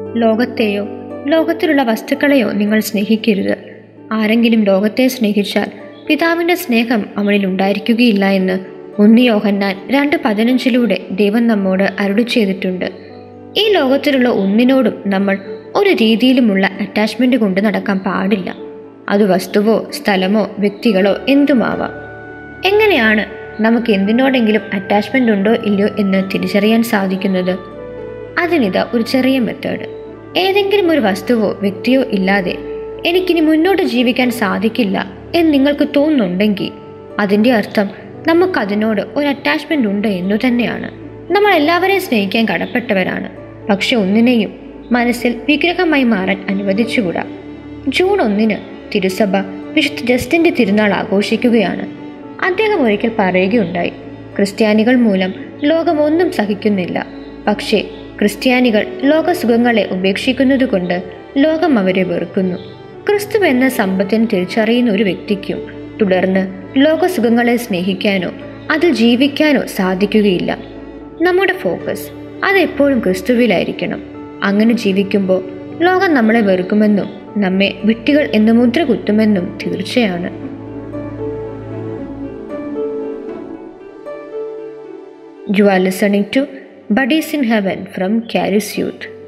ലോകത്തെയോ ലോകത്തിലുള്ള വസ്തുക്കളെയോ നിങ്ങൾ സ്നേഹിക്കരുത്. ആരെങ്കിലും ലോകത്തെ സ്നേഹിച്ചാൽ പിതാവിൻ്റെ സ്നേഹം അവനിൽ ഉണ്ടായിരിക്കുകയില്ല എന്ന് 1 യോഹന്നാൻ 2:15 ദൈവം നമ്മോട് അരുളി ചെയ്തിട്ടുണ്ട്. ഈ ലോകത്തിലുള്ള ഒന്നിനോടും നമ്മൾ ഒരു രീതിയിലുമുള്ള അറ്റാച്ച്മെൻ്റ് കൊണ്ട് നടക്കാൻ പാടില്ല. അത് വസ്തുവോ സ്ഥലമോ വ്യക്തികളോ എന്തുമാവാം. എങ്ങനെയാണ് നമുക്ക് എന്തിനോടെങ്കിലും അറ്റാച്ച്മെൻ്റ് ഉണ്ടോ ഇല്ലയോ എന്ന് തിരിച്ചറിയാൻ സാധിക്കുന്നത്? അതിനിതാ ഒരു ചെറിയ മെത്തേഡ്. ഏതെങ്കിലും ഒരു വസ്തുവോ വ്യക്തിയോ ഇല്ലാതെ എനിക്കിനി മുന്നോട്ട് ജീവിക്കാൻ സാധിക്കില്ല എന്ന് നിങ്ങൾക്ക് തോന്നുന്നുണ്ടെങ്കിൽ അതിൻ്റെ അർത്ഥം നമുക്കതിനോട് ഒരു അറ്റാച്ച്മെൻ്റ് ഉണ്ട് എന്നു തന്നെയാണ്. നമ്മൾ എല്ലാവരെയും സ്നേഹിക്കാൻ കടപ്പെട്ടവരാണ്. പക്ഷെ ഒന്നിനെയും മനസ്സിൽ വിഗ്രഹമായി മാറാൻ അനുവദിച്ചുകൂടാ. ജൂൺ 1 തിരുസഭ വിശുദ്ധ ജസ്റ്റിൻ്റെ തിരുനാൾ ആഘോഷിക്കുകയാണ്. അദ്ദേഹം ഒരിക്കൽ പറയുകയുണ്ടായി, ക്രിസ്ത്യാനികൾ മൂലം ലോകം ഒന്നും സഹിക്കുന്നില്ല. പക്ഷേ ക്രിസ്ത്യാനികൾ ലോകസുഖങ്ങളെ ഉപേക്ഷിക്കുന്നതുകൊണ്ട് ലോകം അവരെ വെറുക്കുന്നു. ക്രിസ്തു എന്ന സമ്പത്തിനെ തിരിച്ചറിയുന്ന ഒരു വ്യക്തിക്കും തുടർന്ന് ലോകസുഖങ്ങളെ സ്നേഹിക്കാനോ അതിൽ ജീവിക്കാനോ സാധിക്കുകയില്ല. നമ്മുടെ ഫോക്കസ് അതെപ്പോഴും ക്രിസ്തുവിലായിരിക്കണം. അങ്ങനെ ജീവിക്കുമ്പോൾ ലോകം നമ്മളെ വെറുക്കുമെന്നും നമ്മെ വിഡ്ഢികൾ എന്ന് മുദ്ര കുത്തുമെന്നും തീർച്ചയാണ്. You are listening to Buddies in Heaven from Caris Youth.